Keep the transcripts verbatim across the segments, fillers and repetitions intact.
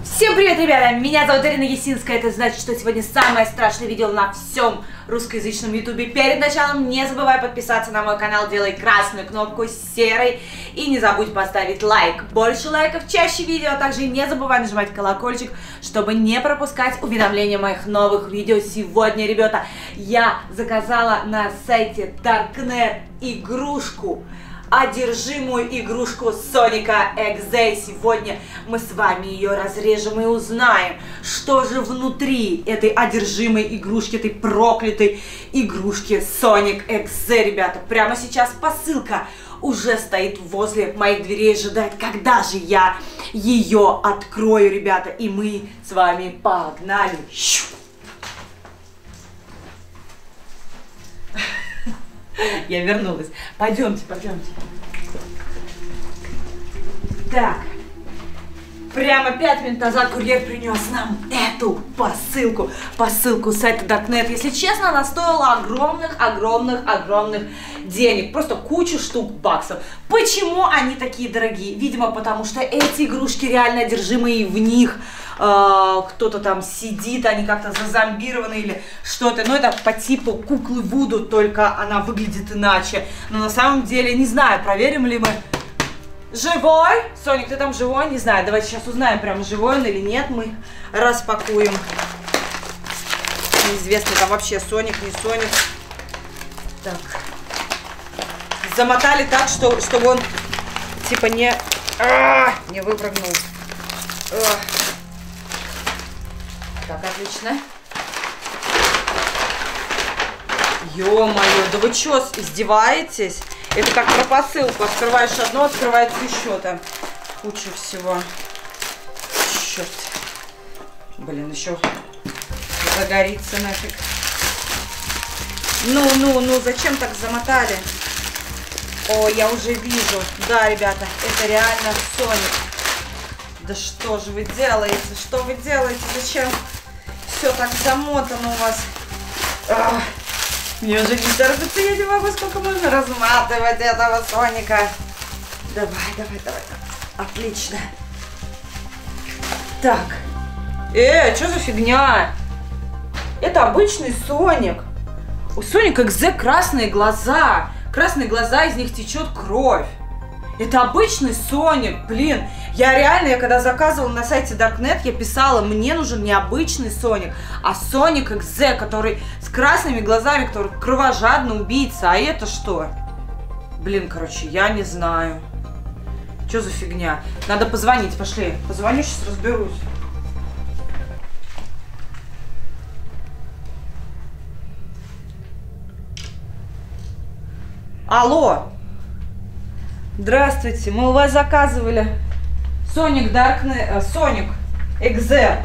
Всем привет, ребята! Меня зовут Ирина Ясинская. Это значит, что сегодня самое страшное видео на всем русскоязычном ютубе. Перед началом не забывай подписаться на мой канал, делай красную кнопку с серой и не забудь поставить лайк. Больше лайков, чаще видео, а также не забывай нажимать колокольчик, чтобы не пропускать уведомления моих новых видео. Сегодня, ребята, я заказала на сайте Darknet игрушку. Одержимую игрушку Соника Экзе. Сегодня мы с вами ее разрежем и узнаем, что же внутри этой одержимой игрушки, этой проклятой игрушки Соник Экзе, ребята. Прямо сейчас посылка уже стоит возле моих дверей, ожидает, когда же я ее открою, ребята. И мы с вами погнали. Я вернулась. Пойдемте, пойдемте. Так. Прямо пять минут назад курьер принес нам эту посылку. Посылку с сайта Darknet. Если честно, она стоила огромных, огромных, огромных денег. Просто кучу штук баксов. Почему они такие дорогие? Видимо, потому что эти игрушки реально одержимые, и в них э, кто-то там сидит, они как-то зазомбированы или что-то. Но это по типу куклы Вуду, только она выглядит иначе. Но на самом деле, не знаю, проверим ли мы. Живой? Соник, ты там живой? Не знаю, давайте сейчас узнаем, прям живой он или нет. Мы распакуем. Неизвестно, там вообще Соник, не Соник. Так. Замотали так, что, чтобы он типа не, а, не выпрыгнул. А. Так, отлично. Ё-моё, да вы чё, издеваетесь? Это как про посылку. Открываешь одно, открывается еще там куча всего. Черт. Блин, еще загорится нафиг. Ну, ну, ну, зачем так замотали? О, я уже вижу. Да, ребята, это реально Соник. Да что же вы делаете? Что вы делаете? Зачем все так замотано у вас? Ах. Мне уже не терпится, я не могу, сколько можно разматывать этого Соника. Давай, давай, давай. Отлично. Так. Э, что за фигня? Это обычный Соник. У Соника Экзе красные глаза. Красные глаза, из них течет кровь. Это обычный Соник, блин. Я реально, я когда заказывала на сайте Darknet, я писала, мне нужен не обычный Соник, а Соник Экзе, который с красными глазами, который кровожадный убийца. А это что? Блин, короче, я не знаю. Что за фигня? Надо позвонить, пошли. Позвоню, сейчас разберусь. Алло. Здравствуйте, мы у вас заказывали Соник Darknet, Соник Экзе.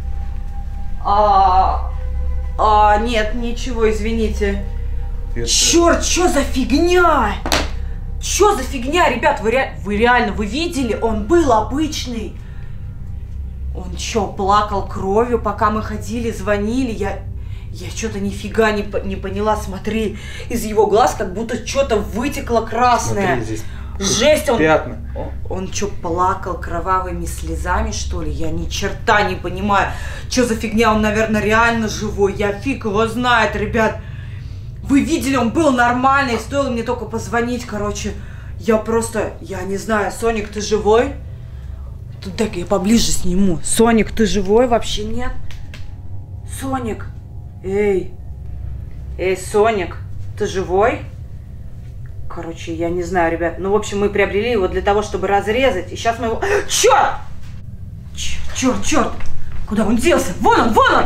А, а, нет, ничего, извините. Это... Черт, что за фигня? Что за фигня, ребят? Вы, ре... вы реально, вы видели? Он был обычный. Он что, плакал кровью, пока мы ходили, звонили? Я, я что-то нифига не, не поняла. Смотри, из его глаз как будто что-то вытекло красное. Смотри, здесь жесть, он, пятна. Он, он что, плакал кровавыми слезами, что ли? Я ни черта не понимаю. Что за фигня? Он, наверное, реально живой. Я фиг его знает, ребят. Вы видели, он был нормальный. Стоило мне только позвонить, короче. Я просто, я не знаю. Соник, ты живой? Тут дай-ка я поближе сниму. Соник, ты живой? Вообще нет? Соник. Эй. Эй, Соник, ты живой? Короче, я не знаю, ребят. Ну, в общем, мы приобрели его для того, чтобы разрезать. И сейчас мы его... Черт! Черт, черт, черт! Куда он делся? Вон он, вон он!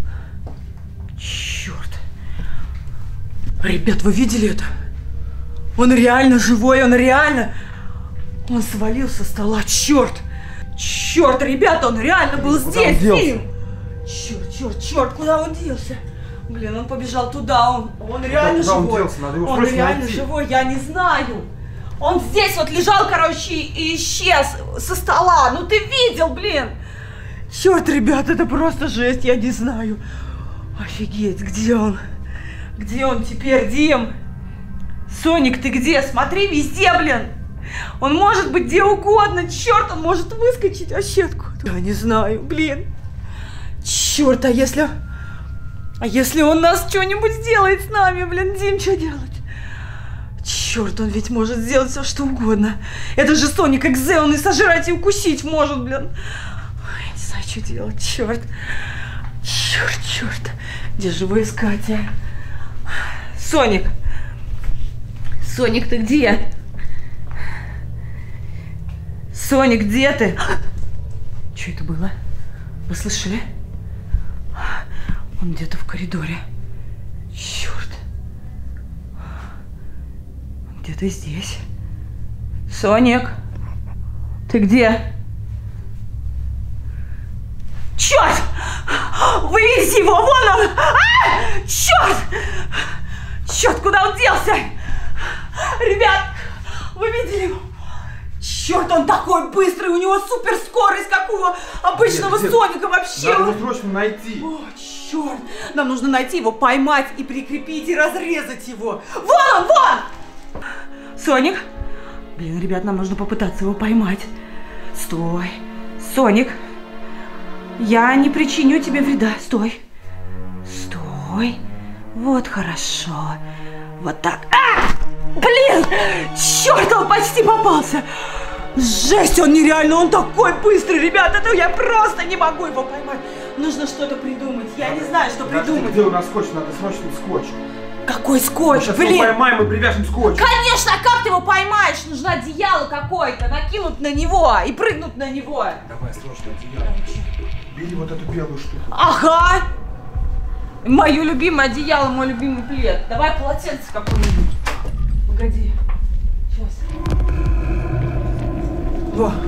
Черт! Ребят, вы видели это? Он реально живой, он реально... Он свалился со стола, черт! Черт, ребята, он реально был куда здесь, Фим! Черт, черт, черт, куда он делся? Блин, он побежал туда, он, он реально куда живой. Он, делся? Надо его он реально найти. живой, я не знаю. Он здесь вот лежал, короче, и исчез со стола. Ну ты видел, блин. Черт, ребят, это просто жесть, я не знаю. Офигеть, где он? Где он теперь, Дим? Соник, ты где? Смотри везде, блин. Он может быть где угодно. Черт, он может выскочить вообще откуда. Я не знаю, блин. Черт, а если... А если он нас что-нибудь сделает с нами, блин, Дим, что делать? Черт, он ведь может сделать все, что угодно. Это же Соник икс зет, он и сожрать, и укусить может, блин. Ой, я не знаю, что делать, черт. Черт, черт. Где же его искать, а? Соник. Соник, ты где? Соник, где ты? Что это было? Вы слышали? Он где-то в коридоре. Черт. Он где-то здесь. Соник, ты где? Черт! Вы видите его? Вон он! А! Черт! Черт, куда он делся? Ребят, вы видели его? Черт, он такой быстрый, у него суперскорость, как у обычного нет, нет. Соника вообще. Надо его срочно найти. О, черт, нам нужно найти его, поймать и прикрепить, и разрезать его. Вон он, вон! Соник? Блин, ребят, нам нужно попытаться его поймать. Стой. Соник, я не причиню тебе вреда. Стой. Стой. Вот хорошо. Вот так. А! Блин! Черт, он почти попался! Жесть, он нереально, он такой быстрый, ребят, это я просто не могу его поймать. Нужно что-то придумать, я не знаю, что Подожди, придумать. где у нас скотч? Надо срочно скотч. Какой скотч? Сейчас Блин! его поймаем и привяжем скотч. Конечно, а как ты его поймаешь? Нужно одеяло какое-то, накинуть на него и прыгнуть на него. Давай, срочно одеяло. Бери вот эту белую штуку. Ага! Мое любимое одеяло, мой любимый плед. Давай полотенце какое-нибудь. Погоди. Сейчас. Во.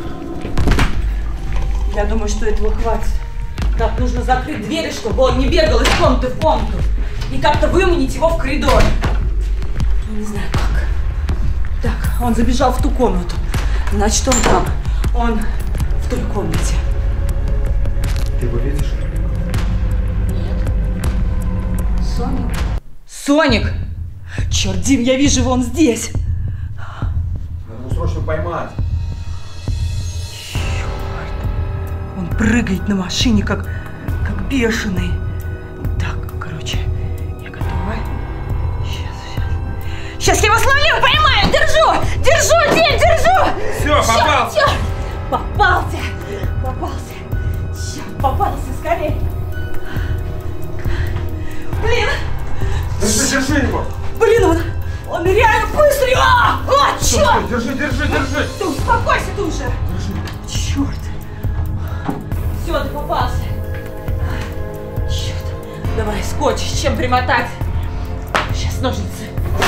Я думаю, что этого хватит. Так, нужно закрыть двери, чтобы он не бегал из комнаты в комнату. И как-то выманить его в коридор. Я не знаю как. Так, он забежал в ту комнату. Значит, он там. Он в той комнате. Ты его видишь? Нет. Соник. Соник! Черт, Дим, я вижу его, он здесь. Надо его срочно поймать. Черт. Он прыгает на машине, как, как бешеный. Так, короче, я готова. Сейчас, сейчас. Сейчас я его словлю, поймаю, держу! Держу, Дим, держу! Все, попался! Черт, черт. Попался! Попался! Черт, попался, скорее! Блин! Держи, держи его! Блин, он, он реально быстрый! А, а черт! Держи, держи, держи! Ты успокойся ты уже! Держи! Черт! Все, ты попался! Черт! Давай скотч, чем примотать? Сейчас ножницы.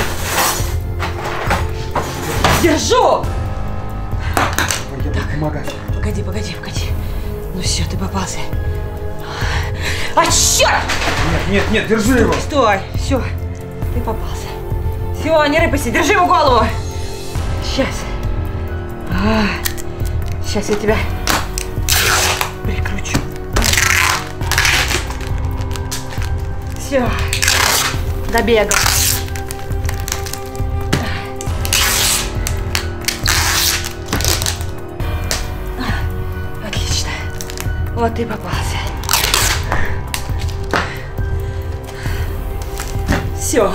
Держу! Я буду помогать. Погоди, погоди, погоди. Ну все, ты попался. А черт! Нет, нет, нет, держи его! Стой, все, ты попался. Все, не рыпайся, держи его голову. Сейчас. А, сейчас я тебя прикручу. Все, добегал. Отлично. Вот ты попался. Все.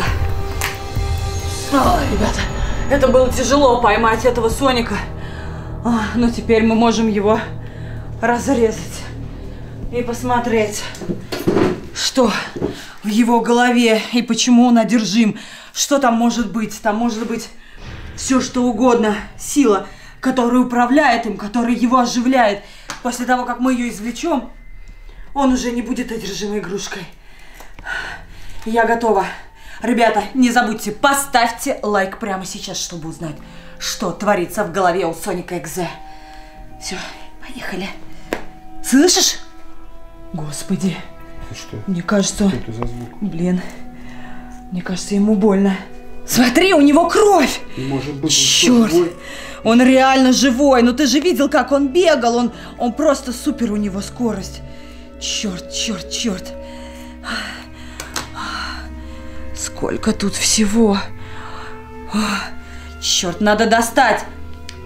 Ой, ребята, это было тяжело поймать этого Соника. А, но теперь мы можем его разрезать и посмотреть, что в его голове и почему он одержим. Что там может быть? Там может быть все, что угодно. Сила, которая управляет им, которая его оживляет. После того, как мы ее извлечем, он уже не будет одержимой игрушкой. Я готова. Ребята, не забудьте, поставьте лайк прямо сейчас, чтобы узнать, что творится в голове у Соника икс зет. Все, поехали. Слышишь? Господи. Что? Мне кажется... Что это за звук? Блин. Мне кажется, ему больно. Смотри, у него кровь! Может быть, он Черт! живой? Он реально живой. Ну ты же видел, как он бегал. Он, он просто супер, у него скорость. Черт, черт, черт. Сколько тут всего. Черт, надо достать.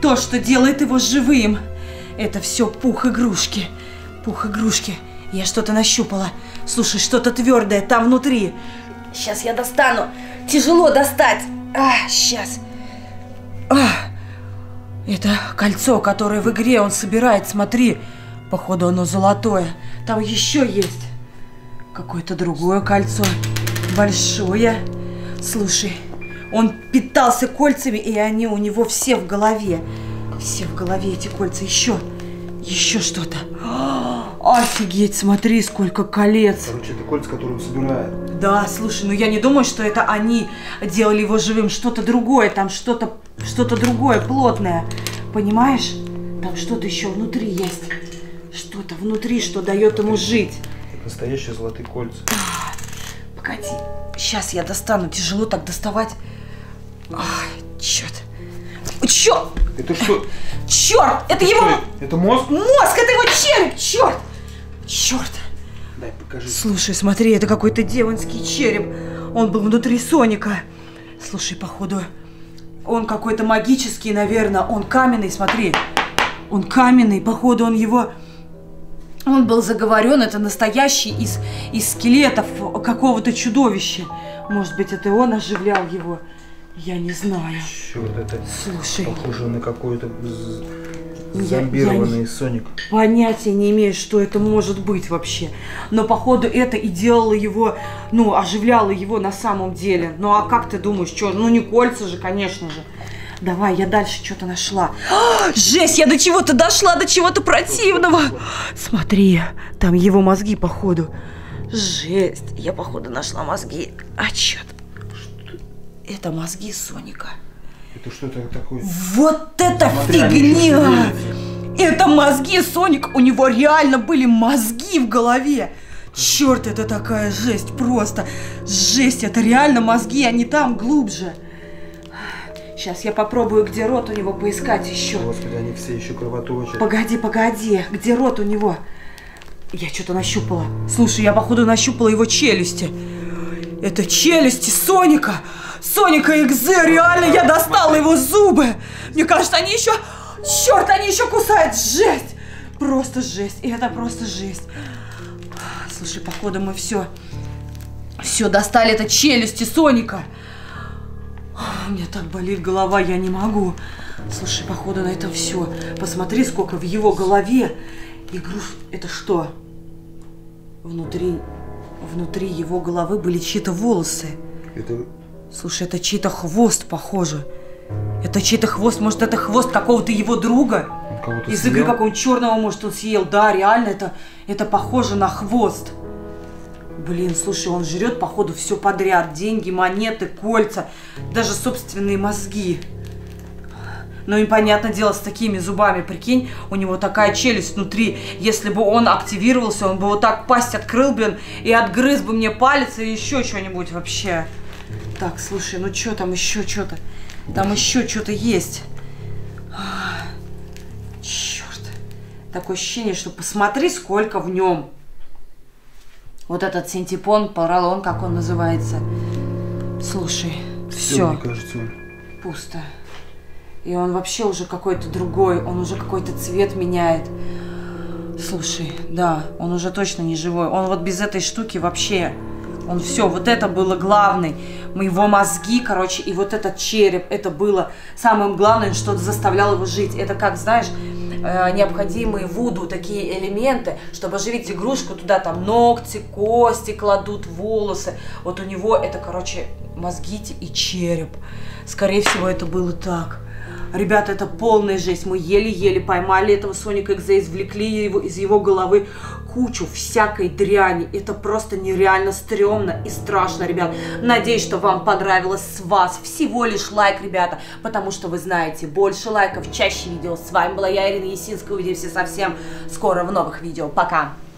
то, что делает его живым. Это все пух игрушки. Пух игрушки. Я что-то нащупала. Слушай, что-то твердое там внутри. Сейчас я достану. Тяжело достать. А, сейчас. А, это кольцо, которое в игре он собирает. Смотри. Походу, оно золотое. Там еще есть какое-то другое кольцо. Большое. Слушай, он питался кольцами, и они у него все в голове. Все в голове эти кольца. Еще. Еще что-то. Офигеть, смотри, сколько колец. Короче, это кольца, которые он собирает. Да, слушай, ну я не думаю, что это они делали его живым. Что-то другое, там что-то что-то другое, плотное. Понимаешь? Там что-то еще внутри есть. Что-то внутри, что дает ему жить. Это настоящие золотые кольца. Погоди, сейчас я достану. Тяжело так доставать. Ай, черт. Черт! Это что? Черт! Это, это его... Что? Это мозг? Мозг! Это его череп! Черт! Черт! Дай, покажи. Слушай, смотри, это какой-то демонский череп. Он был внутри Соника. Слушай, походу, он какой-то магический, наверное. Он каменный, смотри. Он каменный, походу, он его... Он был заговорен, это настоящий из, из скелетов какого-то чудовища. Может быть, это он оживлял его. Я не знаю. Черт, это Слушай, похоже на какой-то я, зомбированный я Соник. Понятия не имею, что это может быть вообще. Но походу это и делало его, ну, оживляло его на самом деле. Ну а как ты думаешь, что? Ну не кольца же, конечно же. Давай, я дальше что-то нашла. А, жесть, я до чего-то дошла, до чего-то противного. Смотри, там его мозги, походу. Жесть, я, походу, нашла мозги. А черт. Это мозги Соника. Это что-то такое? Вот это Смотри, фигня! Это мозги Соника. У него реально были мозги в голове. Черт, это такая жесть просто. Жесть, это реально мозги, они там глубже. Сейчас я попробую, где рот у него, поискать еще. Господи, они все еще кровоточат. Погоди, погоди, где рот у него? Я что-то нащупала. Слушай, я, походу, нащупала его челюсти. Это челюсти Соника. Соника икс зет, реально, я достала его зубы. Мне кажется, они еще... Черт, они еще кусают. Жесть. Просто жесть. И это просто жесть. Слушай, походу, мы все... Все, достали это челюсти Соника. У меня так болит голова, я не могу. Слушай, походу, на этом все. Посмотри, сколько в его голове игруш... Это что? Внутри... Внутри его головы были чьи-то волосы. Это... Слушай, это чей-то хвост, похоже. Это чей-то хвост, может, это хвост какого-то его друга? Из игры какого-нибудь черного, может, он съел. Да, реально, это, это похоже на хвост. Блин, слушай, он жрет, походу, все подряд. Деньги, монеты, кольца, даже собственные мозги. Ну и, понятное дело, с такими зубами, прикинь, у него такая челюсть внутри. Если бы он активировался, он бы вот так пасть открыл, блин, и отгрыз бы мне палец или еще что-нибудь вообще. Так, слушай, ну что там еще что-то? Там еще что-то есть. Черт. Такое ощущение, что посмотри, сколько в нем. Вот этот синтепон, поролон, как он называется. Слушай, все. Мне кажется, он... Пусто. И он вообще уже какой-то другой. Он уже какой-то цвет меняет. Слушай, да, он уже точно не живой. Он вот без этой штуки вообще... Он все, вот это было главное. Его мозги, короче, и вот этот череп, это было самым главным, что заставляло его жить. Это как, знаешь, необходимые вуду такие элементы, чтобы оживить игрушку, туда там ногти, кости кладут, волосы. Вот у него это, короче, мозги и череп. Скорее всего, это было так. Ребята, это полная жесть. Мы еле-еле поймали этого Соника икс зет, извлекли его из его головы кучу всякой дряни. Это просто нереально стрёмно и страшно, ребят. Надеюсь, что вам понравилось. С вас всего лишь лайк, ребята, потому что вы знаете, больше лайков, чаще видео. С вами была я, Ирина Есинская. Увидимся совсем скоро в новых видео. Пока!